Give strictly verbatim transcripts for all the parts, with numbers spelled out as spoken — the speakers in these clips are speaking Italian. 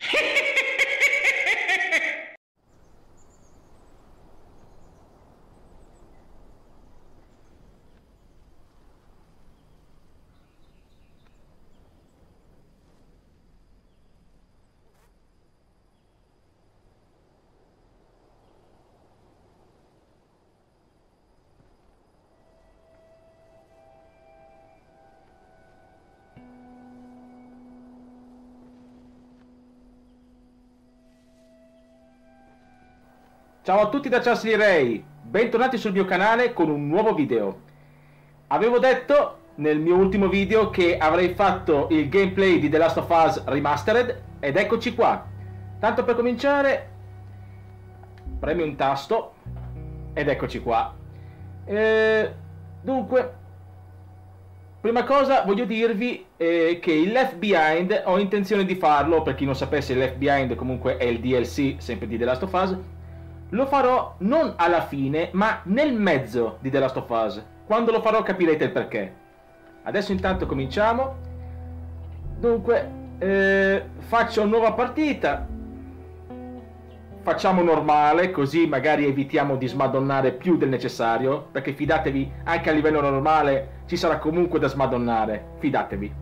Ciao a tutti da Charles Ray, bentornati sul mio canale con un nuovo video. Avevo detto nel mio ultimo video che avrei fatto il gameplay di The Last of Us Remastered ed eccoci qua. Tanto per cominciare, premi un tasto ed eccoci qua. Eh, dunque, prima cosa voglio dirvi eh, che il Left Behind ho intenzione di farlo. Per chi non sapesse, il Left Behind comunque è il D L C sempre di The Last of Us. Lo farò non alla fine, ma nel mezzo di The Last of Us. Quando lo farò capirete il perché. Adesso intanto cominciamo. Dunque, eh, faccio nuova partita. Facciamo normale, così magari evitiamo di smadonnare più del necessario. Perché fidatevi, anche a livello normale ci sarà comunque da smadonnare. Fidatevi.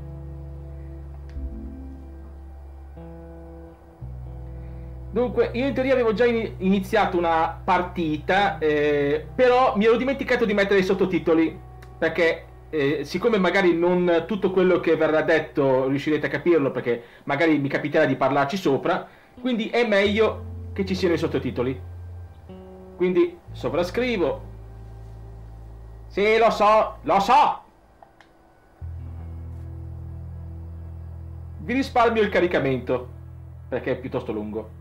Dunque, io in teoria avevo già iniziato una partita, eh, però mi ero dimenticato di mettere i sottotitoli, perché eh, siccome magari non tutto quello che verrà detto riuscirete a capirlo, perché magari mi capiterà di parlarci sopra, quindi è meglio che ci siano i sottotitoli. Quindi sovrascrivo. Sì, lo so, lo so! Vi risparmio il caricamento, perché è piuttosto lungo.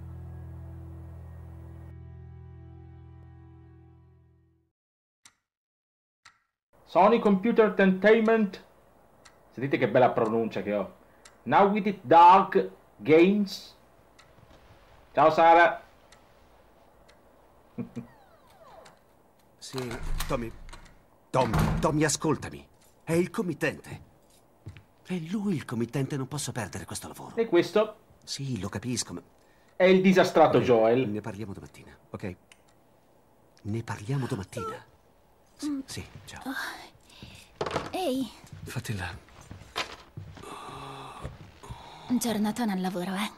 Sony Computer Entertainment. Sentite che bella pronuncia che ho. Now with it Dark Games. Ciao Sara. Sì, Tommy. Tommy, Tommy, ascoltami. È il committente. È lui il committente, non posso perdere questo lavoro. E questo? Sì, lo capisco, ma... È il disastrato okay, Joel. Ne parliamo domattina, ok? Ne parliamo domattina. Sì, sì, ciao. Ehi. Fatti là. Giornatona al lavoro, eh?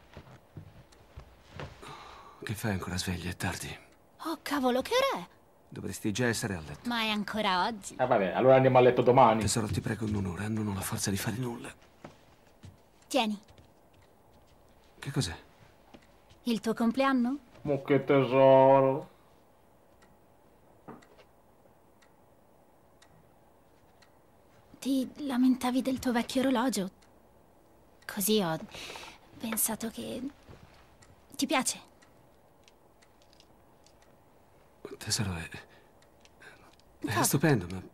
Che fai ancora sveglia? È tardi. Oh, cavolo, che ora è? Dovresti già essere a letto. Ma è ancora oggi. Ah vabbè, allora andiamo a letto domani. Tesoro, ti prego un'ora, non ho la forza di fare nulla. Tieni. Che cos'è? Il tuo compleanno? Oh, che tesoro. Ti lamentavi del tuo vecchio orologio. Così ho pensato che... Ti piace? Tesoro, è... è Cosa? stupendo, ma...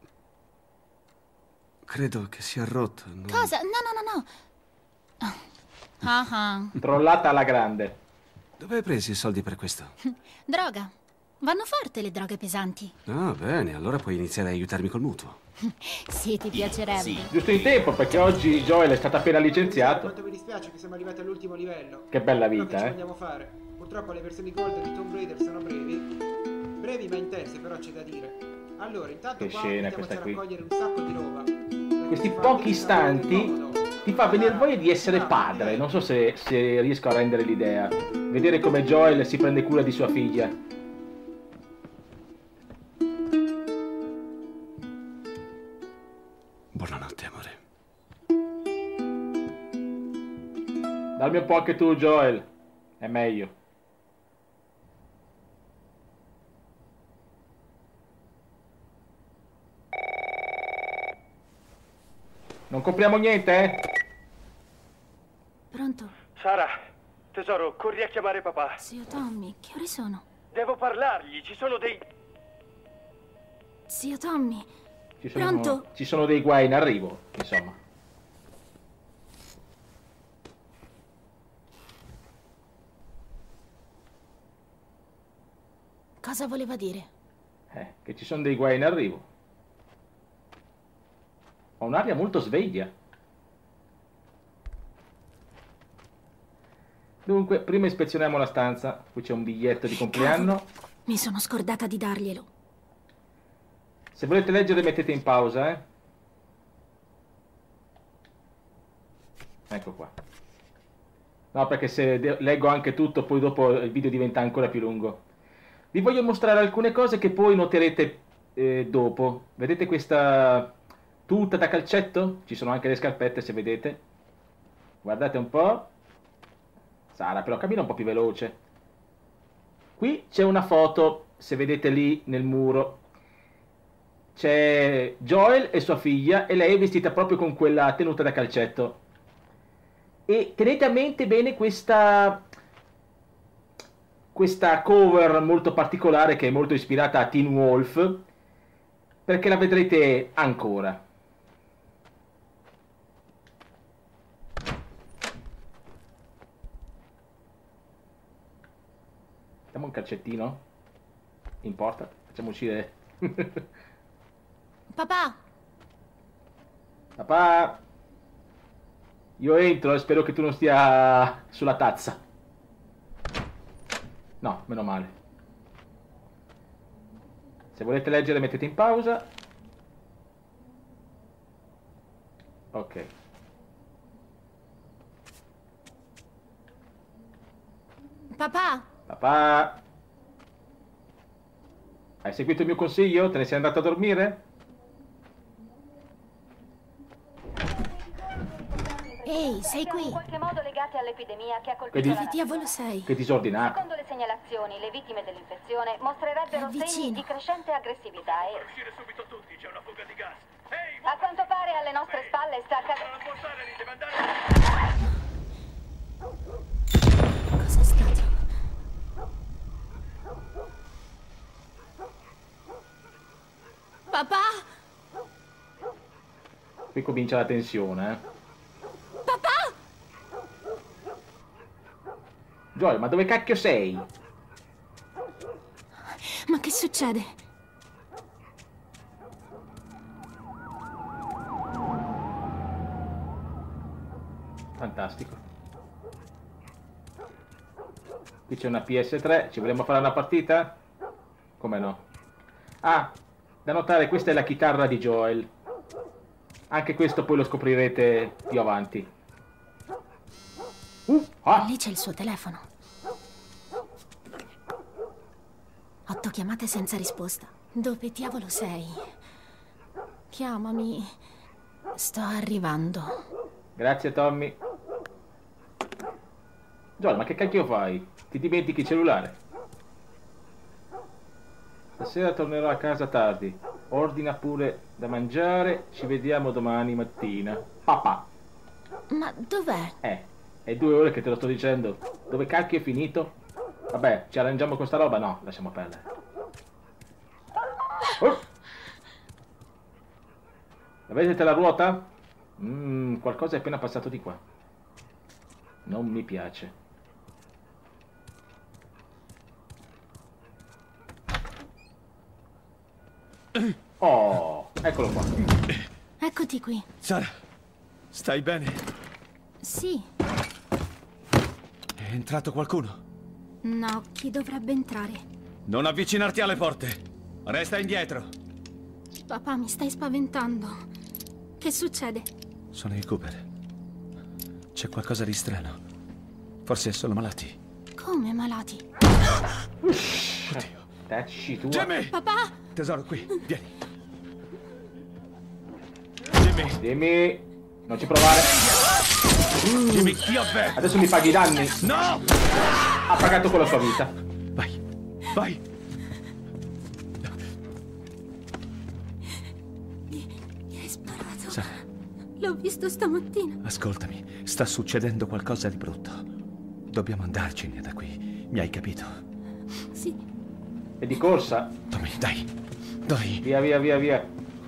credo che sia rotto. Non... Cosa? No, no, no, no. Ah, ah. Trollata alla grande. Dove hai preso i soldi per questo? Droga. Vanno forte le droghe pesanti. Ah, bene, allora puoi iniziare a aiutarmi col mutuo. Sì, ti piacerebbe. Sì, giusto in tempo, perché oggi Joel è stato appena licenziato. Quanto mi dispiace che siamo arrivati all'ultimo livello. Che bella Però vita, che ci eh. vogliamo fare? Purtroppo le versioni gold di Tomb Raider sono brevi. Brevi ma intense, però c'è da dire. Allora, intanto Che qua scena mettiamoci questa a qui. raccogliere un sacco di roba. Questi Fa pochi anche istanti comodo. ti fa venire voglia di essere Ah, padre. eh. Non so se, se riesco a rendere l'idea. Vedere come Joel si prende cura di sua figlia. Buonanotte, amore. Dammi un po' anche tu, Joel. È meglio. Non compriamo niente, eh? Pronto? Sara, tesoro, corri a chiamare papà. Zio Tommy, che ore sono? Devo parlargli, ci sono dei... Zio Tommy. Ci sono, Pronto? ci sono dei guai in arrivo, insomma. Cosa voleva dire? Eh, che ci sono dei guai in arrivo. Ho un'aria molto sveglia. Dunque, prima ispezioniamo la stanza. Qui c'è un biglietto di compleanno. Cavolo, mi sono scordata di darglielo. Se volete leggere mettete in pausa, eh. Ecco qua. No, perché se leggo anche tutto, poi dopo il video diventa ancora più lungo. Vi voglio mostrare alcune cose che poi noterete eh, dopo. Vedete questa tuta da calcetto? Ci sono anche le scarpette, se vedete. Guardate un po'. Sara, però cammina un po' più veloce. Qui c'è una foto, se vedete lì nel muro. C'è Joel e sua figlia e lei è vestita proprio con quella tenuta da calcetto. E tenete a mente bene questa questa cover molto particolare che è molto ispirata a Teen Wolf, perché la vedrete ancora. Diamo un calcettino? Importa? Facciamo uscire. Papà! Papà! Io entro e spero che tu non stia sulla tazza. No, meno male. Se volete leggere mettete in pausa. Ok. Papà! Papà! Hai seguito il mio consiglio? Te ne sei andato a dormire? Ehi, sei qui? In qualche modo legate all'epidemia che ha colpito Che di- la Che nazione. diavolo sei? Che disordinato. Secondo le segnalazioni, le vittime dell'infezione mostrerebbero È vicino. segni di crescente aggressività e, Uscire subito tutti, c'è una fuga di gas. Ehi, a quanto pare, alle nostre spalle sta accadendo. non può stare lì, deve andare. Cos'è stato? Papà! Qui comincia la tensione, eh. Papà! Joel, ma dove cacchio sei? Ma che succede? Fantastico. Qui c'è una P S tre, ci vogliamo fare una partita? Come no? Ah, da notare, questa è la chitarra di Joel. Anche questo poi lo scoprirete più avanti. Uh, ah, Lì c'è il suo telefono. Otto chiamate senza risposta. Dove diavolo sei? Chiamami. Sto arrivando. grazie Tommy. Joel, ma che cacchio fai? Ti dimentichi il cellulare? Stasera tornerò a casa tardi. Ordina pure da mangiare. Ci vediamo domani mattina. Papà. Ma dov'è? Eh, è due ore che te lo sto dicendo. Dove cacchio è finito? Vabbè, ci arrangiamo con sta roba? No, lasciamo perdere. Oh! La vedete la ruota? Mmm, qualcosa è appena passato di qua. Non mi piace. Oh, eccolo qua. Eccoti qui. Sara, stai bene? Sì. È entrato qualcuno? No, chi dovrebbe entrare? Non avvicinarti alle porte. Resta indietro. Papà, mi stai spaventando. Che succede? Sono i Cooper. C'è qualcosa di strano. Forse sono malati. Come malati? Oddio. Tacci tua. Jimmy! Papà! Tesoro, qui, vieni. Jimmy, Dimmi, non ci provare. Jimmy, ti avverto. Adesso mi paghi i danni. No! Ha pagato con la sua vita. Vai, vai. Mi hai sparato. Sara, L'ho visto stamattina. ascoltami. Sta succedendo qualcosa di brutto. Dobbiamo andarcene da qui. Mi hai capito? Sì. E di corsa. Tommy, dai. Dai. Via, via, via, via.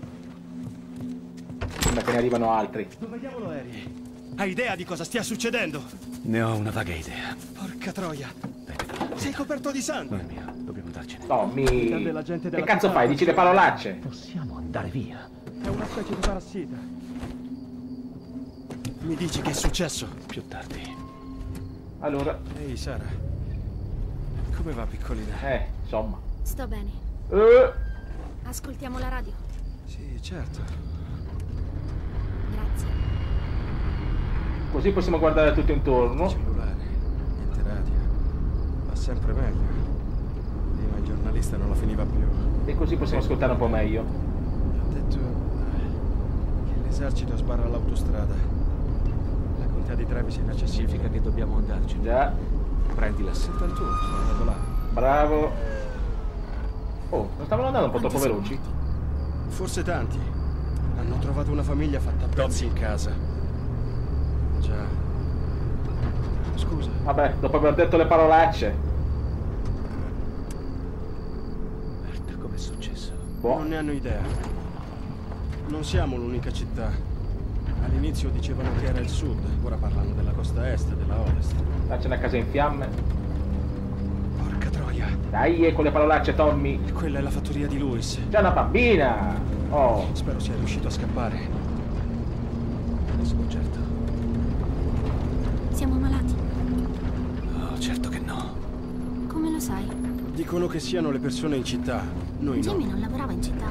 Sembra che ne arrivano altri. Dove diavolo eri? Hai idea di cosa stia succedendo? Ne ho una vaga idea. Porca troia. Dai, dai. Sei coperto di sangue. Non è mio, dobbiamo andarcene. Tommy. della gente Che della cazzo città. fai? Dici le parolacce. Possiamo andare via. È una specie di parassita. Mi dici che è successo? Più tardi. Allora. Ehi Sara, come va piccolina? Eh, insomma. Sto bene. Eh. Ascoltiamo la radio. Sì, certo. Grazie. Così possiamo guardare tutto intorno. Cellulare, niente radio. Va sempre meglio. Prima il giornalista non la finiva più. E così possiamo ascoltare un po' meglio. Ha detto che l'esercito sbarra l'autostrada. La contea di Travis è inaccessibile. Significa che dobbiamo andarci. Già. Prendi la settantuno, sto andando là. Bravo. Oh, non stavano andando un po' troppo veloci? Forse tanti. Hanno trovato una famiglia fatta a pezzi in casa. Già. Scusa. Vabbè, dopo aver detto le parolacce. Merda, com'è successo? Boh. Non ne hanno idea. Non siamo l'unica città. All'inizio dicevano che era il sud, ora parlano della costa est e della ovest. Là c'è una casa in fiamme. Porca troia. Dai, e con le parolacce, Tommy. Quella è la fattoria di Lewis. C'è una bambina. Oh. Spero sia riuscito a scappare. Ne sono certo. Siamo malati. Oh, certo che no. Come lo sai? Dicono che siano le persone in città, noi Jimmy no. non lavorava in città.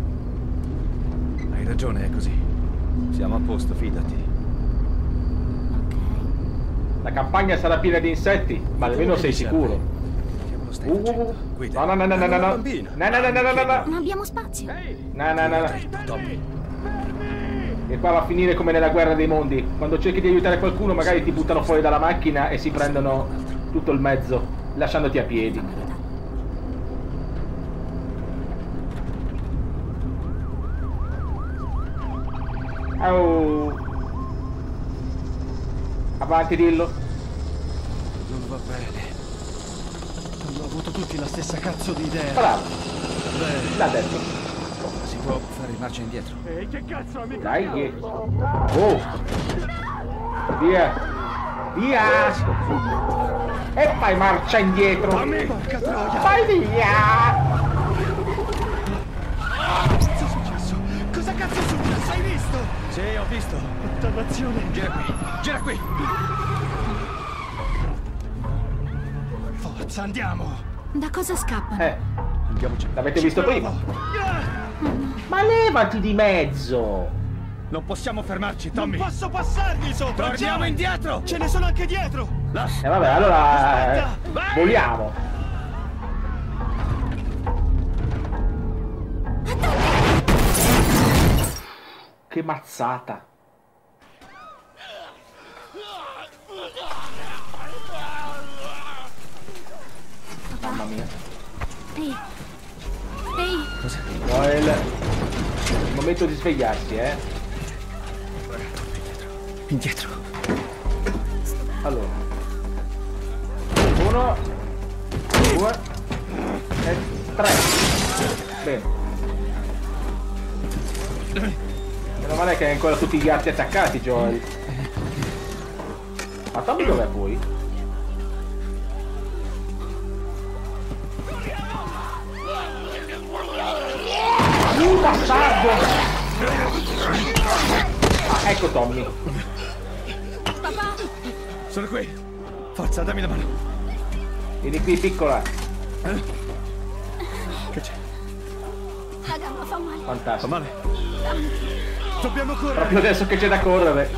Hai ragione, è così. Siamo a posto, fidati. Ok. La campagna sarà piena di insetti, ma almeno sei sicuro. Che lo stai Uh, uh, facendo? uh. Guida. No, no, no, no, no, no. No, bambina. no, no, no, no, no, no. Non abbiamo spazio. No, no, no, no. Tommy. E qua va a finire come nella guerra dei mondi. Quando cerchi di aiutare qualcuno magari ti buttano fuori dalla macchina e si prendono tutto il mezzo, lasciandoti a piedi. Fammi aiutare. Oh. Avanti, dillo. Non va bene. Hanno avuto tutti la stessa cazzo di idea. Bravo, Beh, l'ha detto. Si può fare marcia indietro? Ehi, che cazzo, amico? Dai che... Oh. Via. Via. E fai marcia indietro. porca troia. Vai via. Cosa è successo? Cosa cazzo è successo? Hai visto? Sì, ho visto. Dannazione. Gira qui, gira qui. Forza, andiamo. Da cosa scappano? Eh, Andiamoci. l'avete visto prima. Ma levati di mezzo. Non possiamo fermarci, Non Tommy. posso passargli sopra. Torniamo già. indietro. Ce ne sono anche dietro. E vabbè, allora eh, Vai. voliamo. Che mazzata. Mamma mia. Ehi. Ehi. Cosa? No, è il... il momento di svegliarsi, eh. Indietro. Allora. Uno. Due. E tre. Bene. Meno male che hai ancora tutti gli arti attaccati, Joel. Ma Tommy dov'è poi? Uh, bastardo! Ah, ecco Tommy. Papà. Sono qui. Forza, dammi la mano. Vieni qui, piccola. Che c'è? La gamba fa male. Fa Fantastico. male? Dobbiamo correre. Proprio adesso che c'è da correre.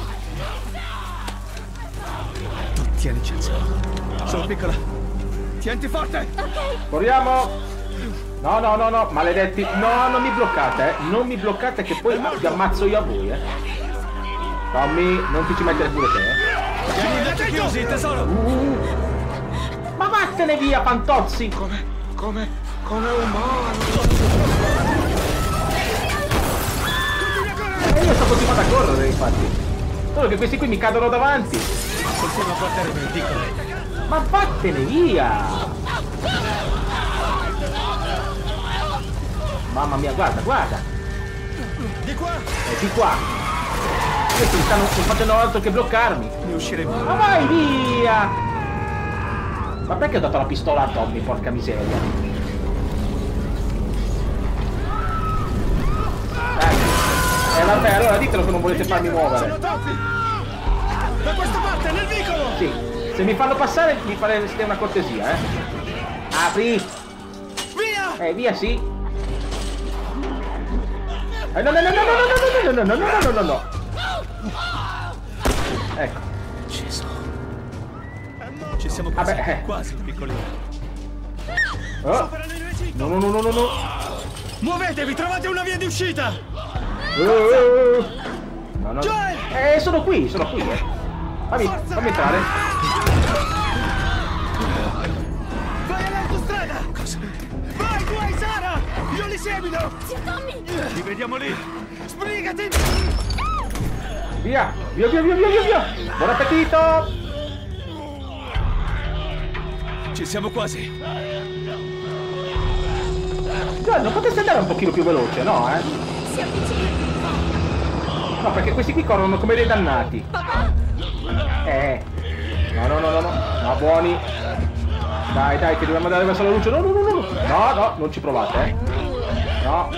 Tu tienici alzo. Sono piccola. Tienti forte. Corriamo! No, no, no, no, maledetti. No, non mi bloccate, eh. Non mi bloccate che poi vi ammazzo io a voi, eh. Tommy, non ti ci mettere pure te, eh. Tieni gli occhi chiusi, tesoro. Uh. Ma vattene via, fantozzi! Come, come, come un E io sto continuando a correre, infatti. Solo che questi qui mi cadono davanti. Continua a portare per piccolo. Ma vattene via! Mamma mia, guarda, guarda! Di qua! E di qua! Questi mi stanno non facendo altro che bloccarmi! Ne usciremo. Ma vai via! Ma perché ho dato la pistola a Tommy, porca miseria? Eh, eh vabbè, allora ditelo che non volete farmi muovere. Sono troppi! Da questa parte, nel vicolo! Sì. Se mi fanno passare mi fareste una cortesia, eh. Apri! Via! Eh, via sì! Eh, no, no, no, no, no, no, no, no, no, no, no, no, no! Ecco. Gesù. Ci siamo quasi, Vabbè, eh. quasi, piccolino. Oh. No, no, no, no, no, no. Muovetevi, trovate una via di uscita! Oh. No, no. Joel! Eh, sono qui, sono qui, eh. Fammi, fammi entrare. Vai all'autostrada! Cosa? Vai, tu hai Sara! Io li seguito! Zio Tommy! Ci vediamo lì! Sbrigati! Via, via, via, via, via, via, via. Buon appetito! Ci siamo quasi. Già, non potresti andare un pochino più veloce, no, eh? Si avvicina! No, perché questi qui corrono come dei dannati. Papà! Eh. No, no, no, no, no. No, buoni. Dai, dai, che dobbiamo andare verso la luce. No, no, no, no. No, no, non ci provate, eh. No.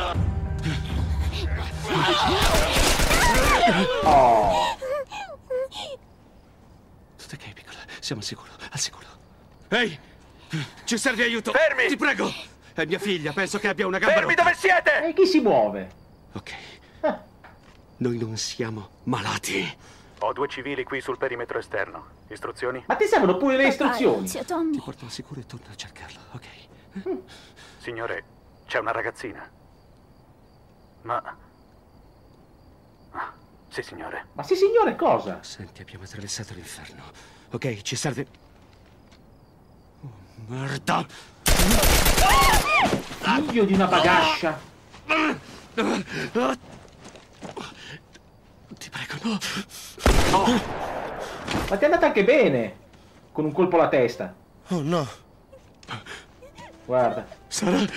Oh. Tutto ok, piccola. Siamo al sicuro, al sicuro. Ehi! Ci serve aiuto! Fermi! Ti prego! È mia figlia, penso che abbia una gamba Fermi rotta. dove siete! E chi si muove? Ok. Eh. Noi non siamo malati. Ho due civili qui sul perimetro esterno. Istruzioni? Ma ti servono pure le istruzioni? Zio Tommy! Ti porto al sicuro e torno a cercarlo, ok? Signore, c'è una ragazzina. Ma... Ah, sì, signore. Ma sì, signore, cosa? Senti, abbiamo attraversato l'inferno. Ok, ci serve... Oh, merda! Figlio di una bagascia. Ti prego, no! Oh. Ma ti è andata anche bene. Con un colpo alla testa. Oh no! Guarda. Sara! Ok.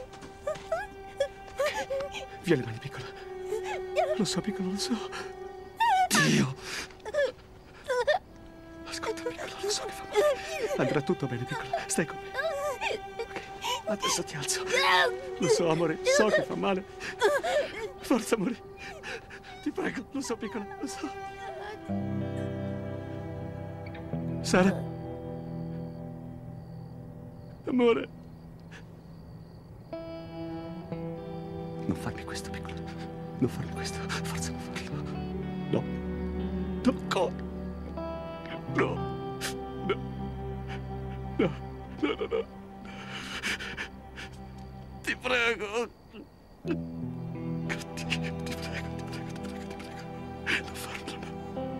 Via le mani, piccola. Lo so, piccola, lo so. Dio! Ascolta, piccola, lo so che fa male. Andrà tutto bene, piccola. Stai con me. Ok, adesso ti alzo. Lo so, amore, so che fa male. Forza, amore. Ti prego, lo so, piccola, lo so. Sara? Amore? Non farmi questo, piccola. Non farmi questo. Forza, non farlo. No. No, ancora. No. No. No. No, no, no. Ti prego. Dio, ti prego, ti prego, ti prego, ti prego. Non farlo, no.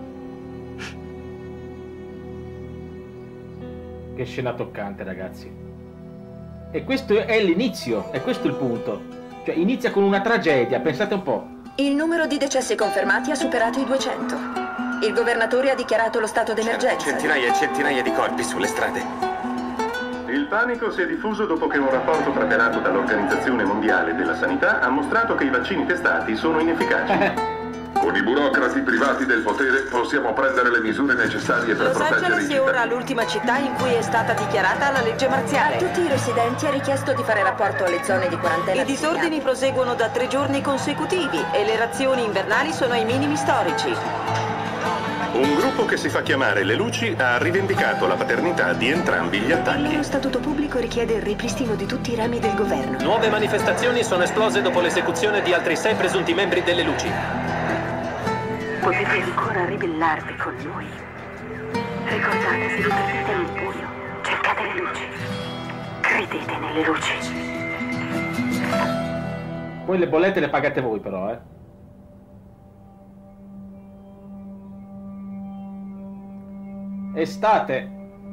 Che scena toccante, ragazzi. E questo è l'inizio. E questo è il punto. Cioè, inizia con una tragedia. Pensate un po'. Il numero di decessi confermati ha superato i duecento. Il governatore ha dichiarato lo stato d'emergenza. Centinaia e centinaia di corpi sulle strade. Il panico si è diffuso dopo che un rapporto preparato dall'Organizzazione Mondiale della Sanità ha mostrato che i vaccini testati sono inefficaci. Con i burocrati privati del potere possiamo prendere le misure necessarie per Los proteggere i Angeles è ora cittadini. l'ultima città in cui è stata dichiarata la legge marziale. A tutti i residenti è richiesto di fare rapporto alle zone di quarantena. I disordini proseguono da tre giorni consecutivi e le razioni invernali sono ai minimi storici. Un gruppo che si fa chiamare Le Luci ha rivendicato la paternità di entrambi gli Il attacchi. loro statuto pubblico richiede il ripristino di tutti i rami del governo. Nuove manifestazioni sono esplose dopo l'esecuzione di altri sei presunti membri delle Luci. Potete ancora ribellarvi con noi. Ricordate, se vi prendete nel buio, cercate le luci. Credete nelle luci. Poi le bollette le pagate voi, però, eh. Estate.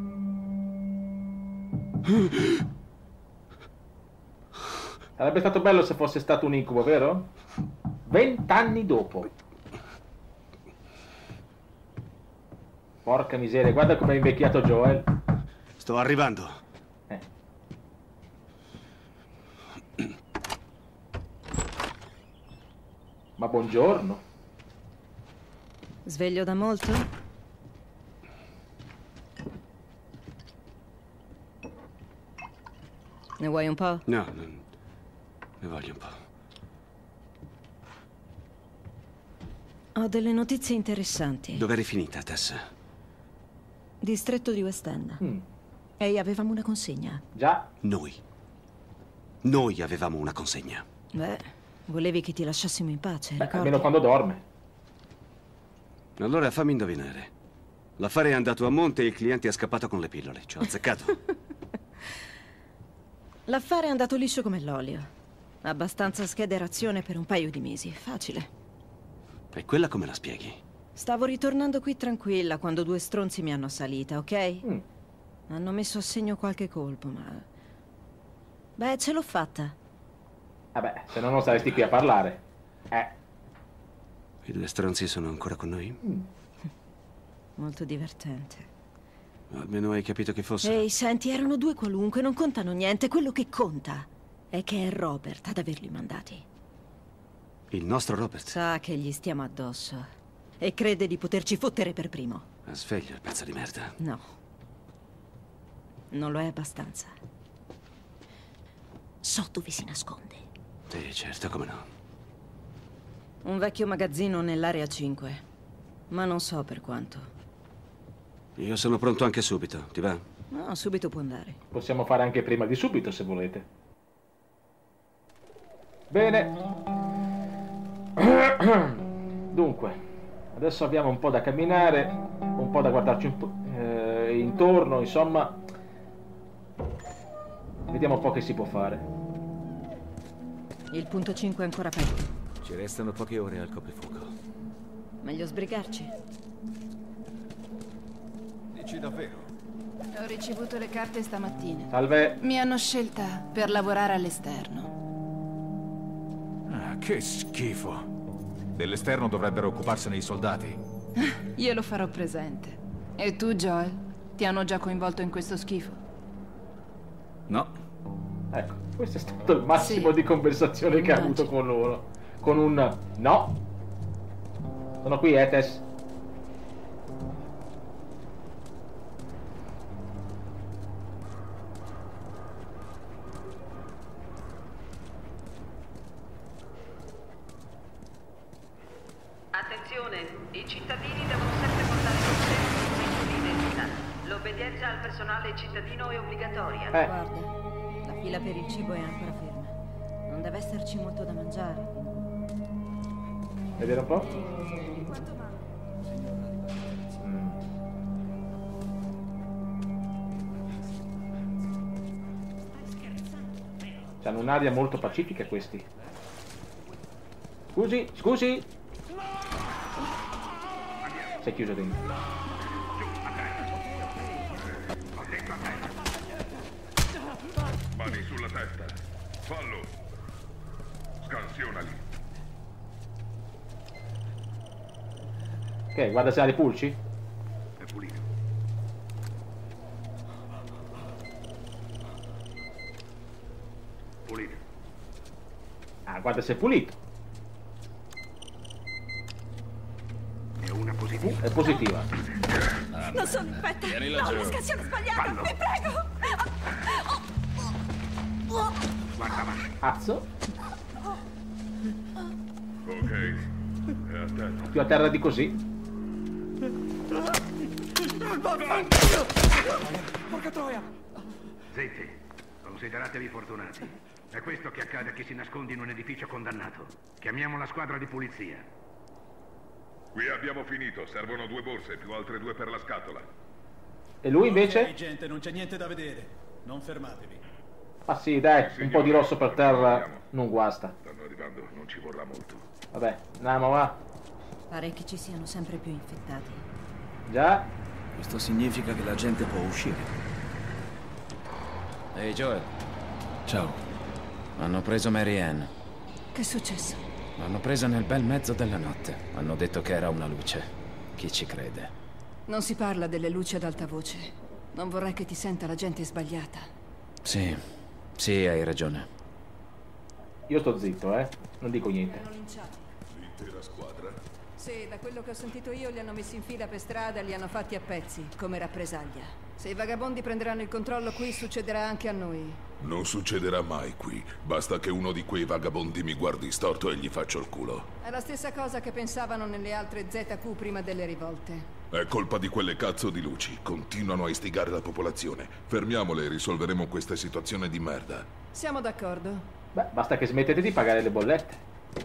Sarebbe stato bello se fosse stato un incubo, vero? Vent'anni dopo. Porca miseria, guarda come è invecchiato Joel. Sto arrivando. Eh. Ma buongiorno. Sveglio da molto? Ne vuoi un po'? No, non... ne voglio un po'. Ho delle notizie interessanti. Dove eri finita, Tessa? Distretto di West End. Mm. E avevamo una consegna. Già? Noi. Noi avevamo una consegna. Beh, volevi che ti lasciassimo in pace, Beh, ricordi? almeno quando dorme. Allora fammi indovinare. L'affare è andato a monte e il cliente è scappato con le pillole. Ci ho azzeccato. L'affare è andato liscio come l'olio. Abbastanza schede razione per un paio di mesi. Facile. E quella come la spieghi? Stavo ritornando qui tranquilla quando due stronzi mi hanno assalita, ok? Mm. Hanno messo a segno qualche colpo, ma... Beh, ce l'ho fatta. Vabbè, se no non saresti qui a parlare. Eh. I due stronzi sono ancora con noi? Mm. Molto divertente. Almeno hai capito che fosse. Ehi, senti, erano due qualunque, non contano niente. Quello che conta è che è Robert ad averli mandati. Il nostro Robert? Sa che gli stiamo addosso. E crede di poterci fottere per primo. A sveglio, il pezzo di merda. No. Non lo è abbastanza. So dove si nasconde. Sì, certo, come no. Un vecchio magazzino nell'area cinque. Ma non so per quanto. Io sono pronto anche subito, ti va? No, subito può andare. Possiamo fare anche prima di subito, se volete. Bene. Dunque, adesso abbiamo un po' da camminare, un po' da guardarci un po' eh, intorno, insomma. Vediamo un po' che si può fare. Il punto cinque è ancora aperto. Ci restano poche ore al coprifuoco. Meglio sbrigarci. Dici davvero? Ho ricevuto le carte stamattina. Salve. Mi hanno scelta per lavorare all'esterno. Ah, che schifo. Dell'esterno dovrebbero occuparsene i soldati. Io lo farò presente. E tu, Joel? Ti hanno già coinvolto in questo schifo? No. Ecco, questo è stato il massimo Sì. di conversazione che ha Immagino. avuto con loro. Con un no. Sono qui, eh, Tess. Attenzione, i cittadini devono sempre portare con sé un segno di identità. L'obbedienza al personale cittadino è obbligatoria. Eh. Guarda, la fila per il cibo è ancora ferma. Non deve esserci molto da mangiare. Vedere un po'. Quanto manca? Mm. C'hanno un'aria molto pacifica questi. Scusi, scusi. Si è chiuso dentro. Mani sulla testa. Fallo. Scansionali. Ok, guarda se ha le pulci. È pulito. Pulito. Ah, guarda se è pulito. È una positiva. È positiva. Non sono... Aspetta, Vieni no, laggiù. la scansione è sbagliata, Fallo. vi prego! Guarda avanti. Azzo. Ok. E attento. Più a terra di così. Porca troia! Zitti, consideratevi fortunati. È questo che accade a chi si nasconde in un edificio condannato. Chiamiamo la squadra di polizia. Qui abbiamo finito. Servono due borse, più altre due per la scatola. E lui invece? Ok, gente, non c'è niente da vedere. Non fermatevi. Ah sì, dai, un po' di rosso per terra non guasta. Stanno arrivando, non ci vorrà molto. Vabbè, andiamo, va. Pare che ci siano sempre più infettati. Già. Questo significa che la gente può uscire. Ehi, Joel. Ciao. Hanno preso Mary Ann. Che è successo? L'hanno presa nel bel mezzo della notte. Hanno detto che era una luce. Chi ci crede? Non si parla delle luci ad alta voce. Non vorrei che ti senta la gente sbagliata. Sì, sì, hai ragione. Io sto zitto, eh. Non dico niente. Li hanno linciati. L'intera squadra? Sì, da quello che ho sentito io li hanno messi in fila per strada e li hanno fatti a pezzi, come rappresaglia. Se i vagabondi prenderanno il controllo qui, succederà anche a noi. Non succederà mai qui. Basta che uno di quei vagabondi mi guardi storto e gli faccio il culo. È la stessa cosa che pensavano nelle altre Z Q prima delle rivolte. È colpa di quelle cazzo di luci. Continuano a istigare la popolazione. Fermiamole e risolveremo questa situazione di merda. Siamo d'accordo. Beh, basta che smettete di pagare le bollette.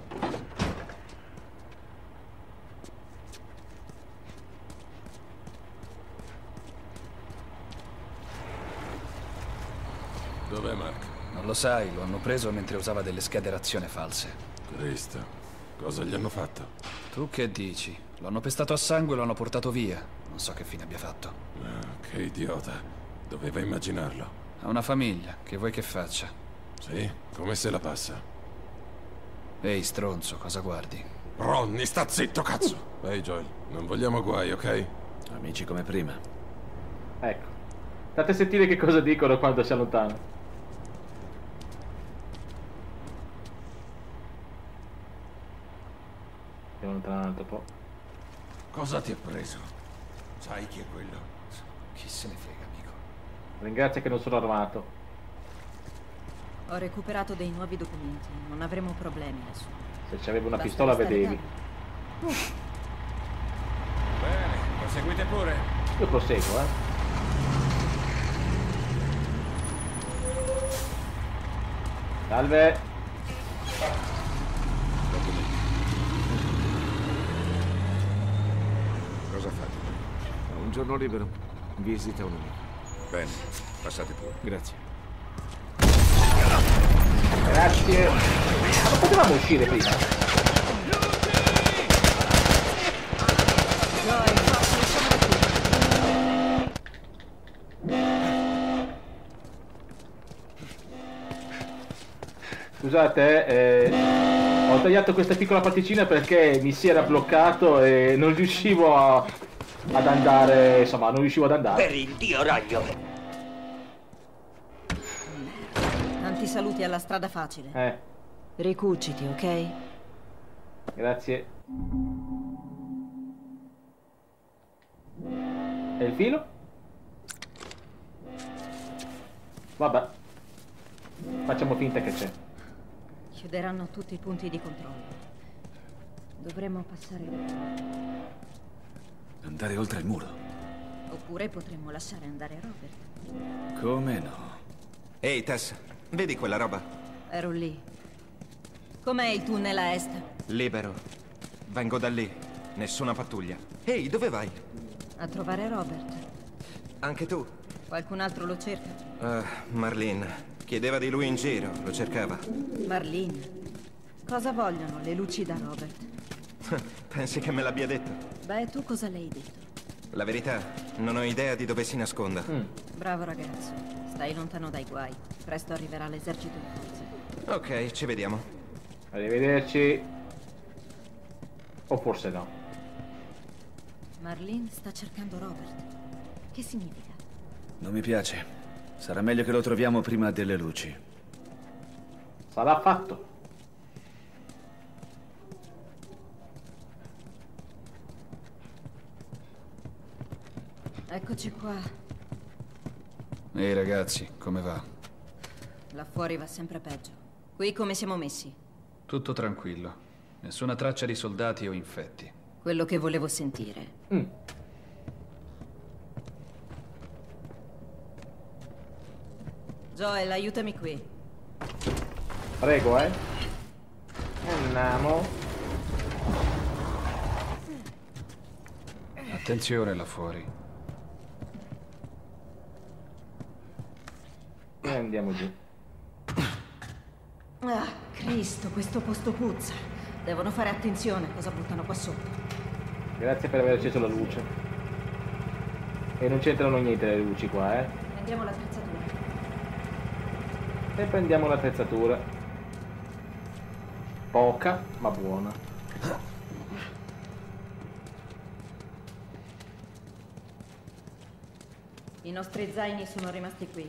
Dov'è Mark? Non lo sai, lo hanno preso mentre usava delle schede razione false. Cristo, cosa gli hanno fatto? Tu che dici? Lo hanno pestato a sangue e lo hanno portato via. Non so che fine abbia fatto. Ah, che idiota. Doveva immaginarlo. Ha una famiglia, che vuoi che faccia? Sì? Come se la passa? Ehi, stronzo, cosa guardi? Ronny, sta zitto, cazzo! Ehi, Joel, non vogliamo guai, ok? Amici come prima. Ecco. State a sentire che cosa dicono quando si allontanano. Devo allontanare un altro po'. Cosa ti ha preso? Sai chi è quello? Chi se ne frega, amico. Ringrazia che non sono armato. Ho recuperato dei nuovi documenti. Non avremo problemi adesso. Se c'avevo una Basta pistola restare vedevi. calmi. Bene, proseguite pure. Io proseguo, eh. Salve. Cosa fate? Ho un giorno libero. Visita un amico. Bene, passate pure. Grazie. Grazie. Ma non potevamo uscire prima. Scusate, eh, ho tagliato questa piccola particina perché mi si era bloccato e non riuscivo a, ad andare, insomma, non riuscivo ad andare. Per il dio raglio. Tanti saluti alla strada facile. Eh. Ricuciti, ok? Grazie. E il filo? Vabbè. Facciamo finta che c'è. Chiuderanno tutti i punti di controllo. Dovremmo passare oltre. Andare oltre il muro? Oppure potremmo lasciare andare Robert. Come no? Ehi, Tess, vedi quella roba? Ero lì. Com'è il tunnel a est? Libero. Vengo da lì. Nessuna pattuglia. Ehi, dove vai? A trovare Robert. Anche tu? Qualcun altro lo cerca? Uh, Marlene. Chiedeva di lui in giro, lo cercava. Marlene. Cosa vogliono le luci da Robert? Pensi che me l'abbia detto? Beh, tu cosa le hai detto? La verità, non ho idea di dove si nasconda. Mm. Bravo ragazzo. Stai lontano dai guai. Presto arriverà l'esercito in forza. Ok, ci vediamo. Arrivederci. O forse no. Marlene sta cercando Robert. Che significa? Non mi piace. Sarà meglio che lo troviamo prima delle luci. Sarà fatto. Eccoci qua. Ehi ragazzi, come va? Là fuori va sempre peggio. Qui come siamo messi? Tutto tranquillo. Nessuna traccia di soldati o infetti. Quello che volevo sentire. Mm. Joel, aiutami qui. Prego, eh. Andiamo. Attenzione là fuori. E andiamo giù. Ah, Cristo, questo posto puzza. Devono fare attenzione a cosa buttano qua sotto. Grazie per aver acceso la luce. E non c'entrano niente le luci qua, eh. Prendiamo l'attrezzatura. E prendiamo l'attrezzatura. Poca, ma buona. I nostri zaini sono rimasti qui.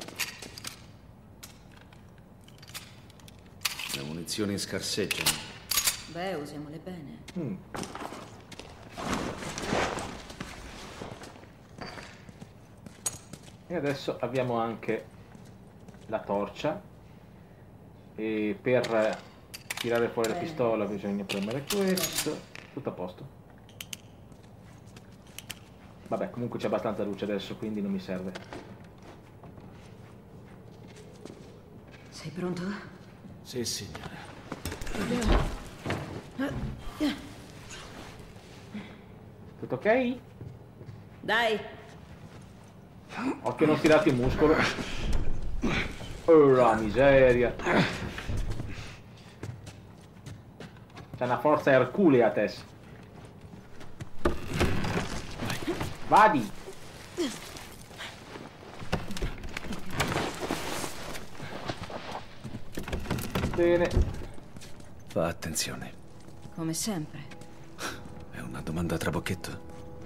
Le munizioni scarseggiano. Beh, usiamole bene. Mm. E adesso abbiamo anche la torcia. E per tirare fuori la pistola bisogna premere questo. Tutto a posto. Vabbè, comunque c'è abbastanza luce adesso, quindi non mi serve. Sei pronto? Sì, signore. Tutto ok? Dai. Occhio non stirarti il muscolo. Oh la miseria. C'è una forza erculea Tess. Vadi. Bene. Fa attenzione. Come sempre. È una domanda a trabocchetto.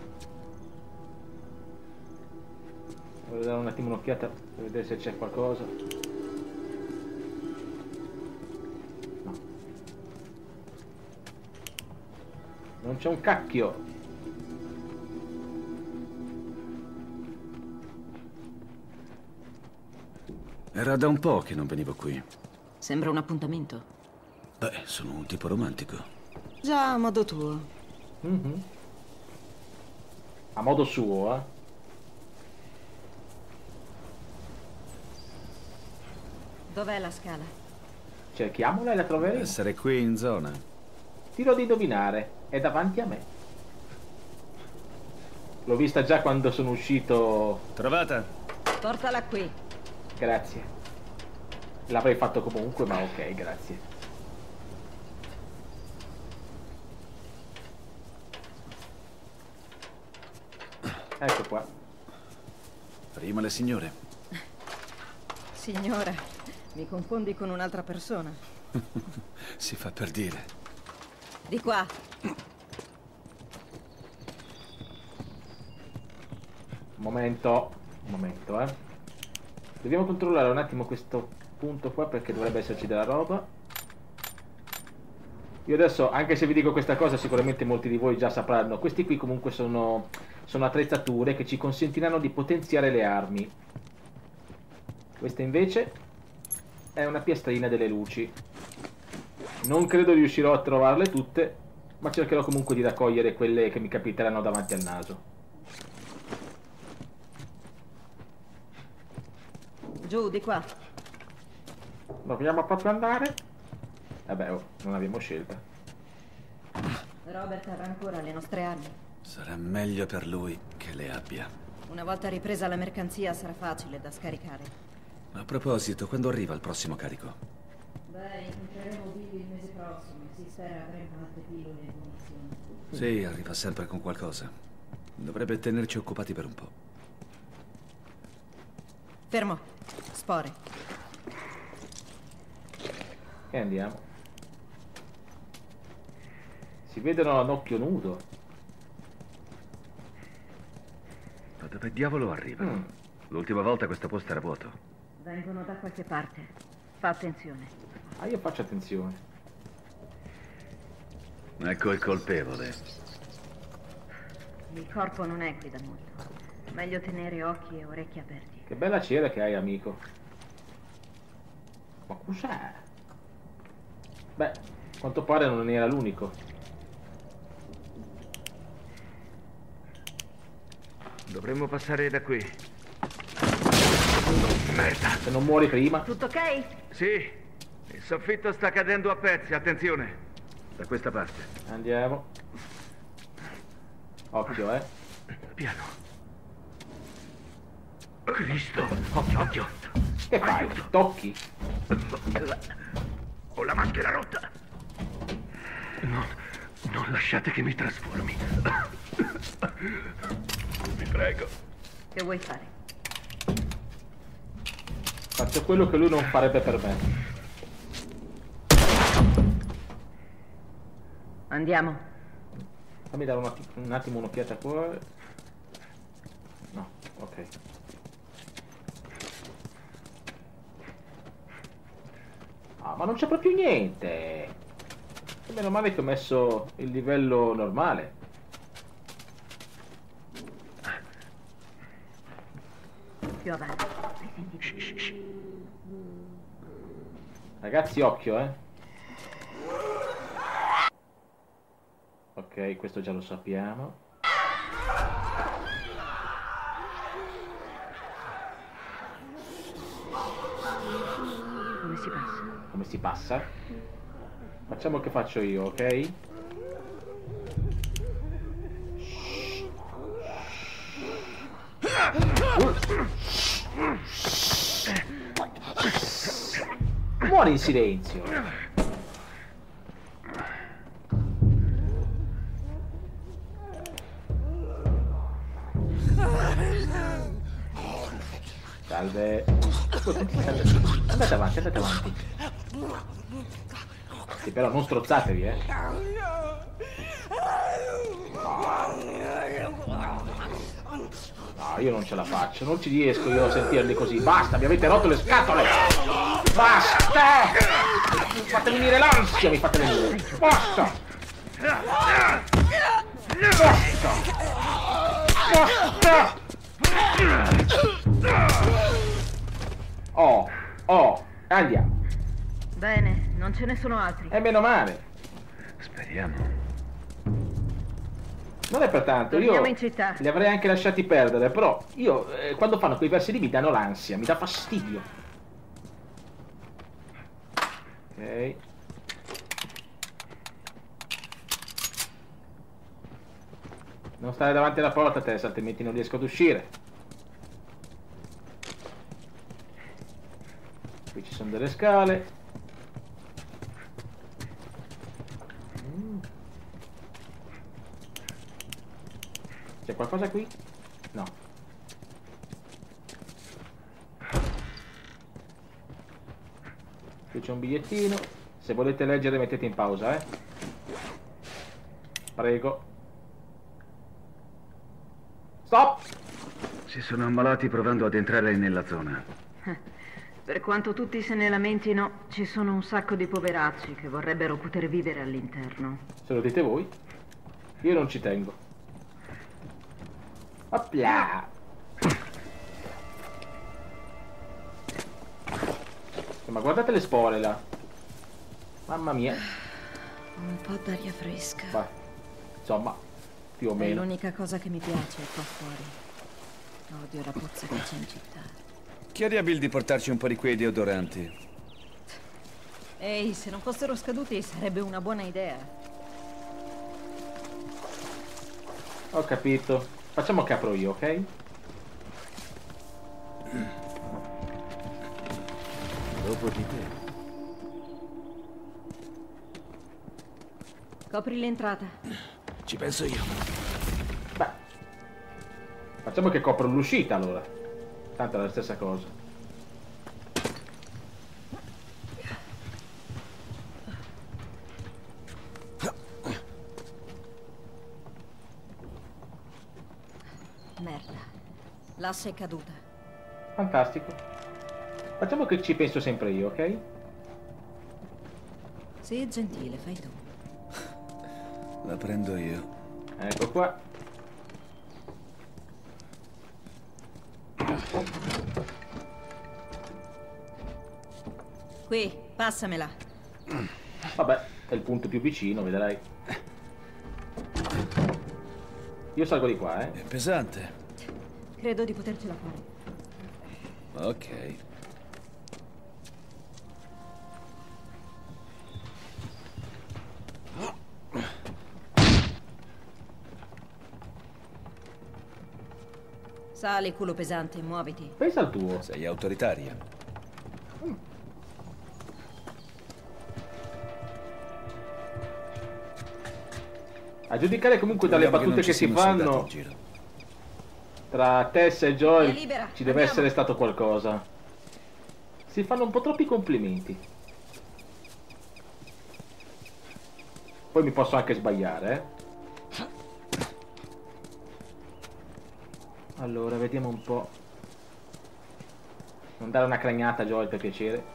Voglio dare un attimo un'occhiata per vedere se c'è qualcosa. No. Non c'è un cacchio. Era da un po' che non venivo qui. Sembra un appuntamento. Beh, sono un tipo romantico. Già, a modo tuo. Mm-hmm. A modo suo, eh. Dov'è la scala? Cerchiamola e la troveremo. Essere qui in zona. Tiro di indovinare. È davanti a me. L'ho vista già quando sono uscito. Trovata. Portala qui. Grazie. L'avrei fatto comunque, ma ok, grazie. Ecco qua. Prima le signore. Signora, mi confondi con un'altra persona. Si fa per dire. Di qua. Momento. Un momento, eh. Dobbiamo controllare un attimo questo punto qua perché dovrebbe esserci della roba. Io adesso, anche se vi dico questa cosa, sicuramente molti di voi già sapranno. Questi qui comunque sono, sono attrezzature che ci consentiranno di potenziare le armi. Questa invece è una piastrina delle luci. Non credo riuscirò a trovarle tutte, ma cercherò comunque di raccogliere quelle che mi capiteranno davanti al naso. Giù, di qua. Dobbiamo proprio andare? Vabbè, oh, non abbiamo scelta. Robert avrà ancora le nostre armi. Sarà meglio per lui che le abbia. Una volta ripresa la mercanzia sarà facile da scaricare. A proposito, quando arriva il prossimo carico? Beh, incontreremo Billy il mese prossimo. Si spera avremo altre pillole e munizioni. Sì, arriva sempre con qualcosa. Dovrebbe tenerci occupati per un po'. Fermo. Spore. E andiamo. Si vedono ad occhio nudo. Da dove diavolo arrivano? Mm. L'ultima volta questo posto era vuoto. Vengono da qualche parte. Fa attenzione. Ah, io faccio attenzione. Ecco il colpevole. Il corpo non è qui da molto. Meglio tenere occhi e orecchie aperti. Che bella cera che hai, amico. Ma cos'è? Beh, a quanto pare non era l'unico. Dovremmo passare da qui. Merda. Se non muori prima. Tutto ok? Sì. Il soffitto sta cadendo a pezzi, attenzione. Da questa parte. Andiamo. Occhio, eh. Piano. Cristo. Occhio, occhio. Che fai? Tocchi? Ho la maschera rotta. Non, non lasciate che mi trasformi. Vi prego. Che vuoi fare? Faccio quello che lui non farebbe per me. Andiamo. Fammi dare un, atti un attimo un'occhiata qua. No, ok. Ah, ma non c'è proprio niente. E meno male che ho messo il livello normale. Più avanti. Ragazzi, occhio, eh. Ok, questo già lo sappiamo. si passa? Come si passa? Facciamo che faccio io, ok? Muori in silenzio. Salve. Andate avanti, andate avanti. Sì, però non strozzatevi, eh. No, io non ce la faccio, non ci riesco io a sentirli così. Basta, mi avete rotto le scatole! Basta! Mi fate venire l'ansia, mi fate venire. Basta! Basta! Basta! Oh, oh, andiamo. Bene, non ce ne sono altri. E meno male. Speriamo. Non è per tanto, Torniamo io in città. li avrei anche lasciati perdere, però io eh, quando fanno quei versi lì mi danno l'ansia, mi dà fastidio. Ok. Non stare davanti alla porta, Tess, altrimenti non riesco ad uscire. Qui ci sono delle scale. Mm. C'è qualcosa qui? No. Qui c'è un bigliettino. Se volete leggere mettete in pausa, eh. Prego. Stop! Si sono ammalati provando ad entrare nella zona. Per quanto tutti se ne lamentino, ci sono un sacco di poveracci che vorrebbero poter vivere all'interno. Se lo dite voi, io non ci tengo. Opla! Ma guardate le spore là. Mamma mia. Un po' d'aria fresca. Beh, insomma, più o È meno. l'unica cosa che mi piace qua fuori. Odio la puzza che c'è in città. Chiedi a Bill di portarci un po' di quei deodoranti. Ehi, se non fossero scaduti sarebbe una buona idea. Ho capito. Facciamo che apro io, ok? Dopo di te. Copri l'entrata. Ci penso io. Beh. Facciamo che copro l'uscita allora. Tanto è la stessa cosa. Merda. L'asse è caduta. Fantastico. Facciamo che ci penso sempre io, ok? Sii gentile, fai tu. La prendo io. Ecco qua. Qui, passamela. Vabbè, è il punto più vicino, vedrai. Io salgo di qua, eh. È pesante. Credo di potercela fare. Ok. Sali, culo pesante, muoviti. Pensa al tuo. Sei autoritaria. Mm. A giudicare comunque dalle Speriamo battute che che, non si ci siano soldati fanno in giro. tra Tess e Joel, È libera, ci deve andiamo. essere stato qualcosa. Si fanno un po' troppi complimenti. Poi mi posso anche sbagliare, eh. Allora, vediamo un po'. Non dare una cragnata a Joel per piacere.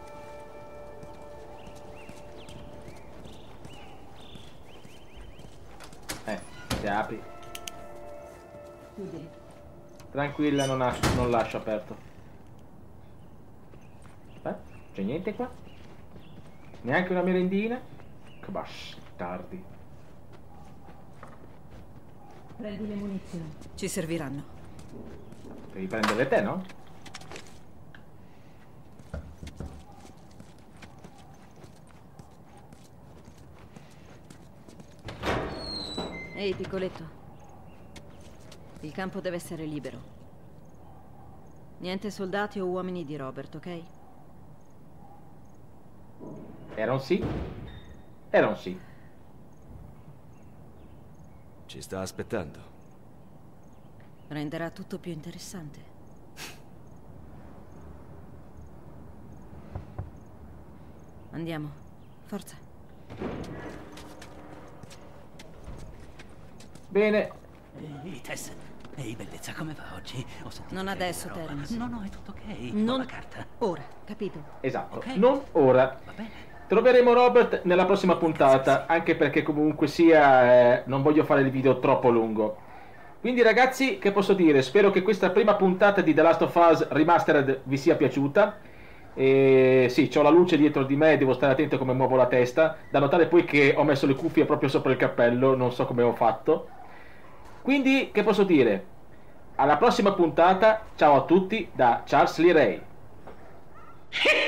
Eh, si apri. Chiudili. Tranquilla, non, ha- non lascio aperto. Eh, c'è niente qua? Neanche una merendina? Che bastardi. Prendi le munizioni. Ci serviranno. Devi prendere te, no? Ehi, piccoletto. Il campo deve essere libero. Niente soldati o uomini di Robert, ok? Era un sì? Era un sì. Ci sta aspettando. Renderà tutto più interessante. Andiamo. Forza. Bene. Ehi, Tess. Ehi, bellezza, come va oggi? Ho sentito Non che adesso, roba. Terence. No, no, è tutto ok. Non Ho la carta. ora, capito? Esatto. Ok. Non ora. Va bene. Troveremo Robert nella prossima puntata, anche perché comunque sia eh, non voglio fare il video troppo lungo. Quindi ragazzi, che posso dire? Spero che questa prima puntata di The Last of Us Remastered vi sia piaciuta. E sì, c'ho la luce dietro di me, devo stare attento come muovo la testa. Da notare poi che ho messo le cuffie proprio sopra il cappello, non so come ho fatto. Quindi, che posso dire? Alla prossima puntata, ciao a tutti da Charles Lee Ray.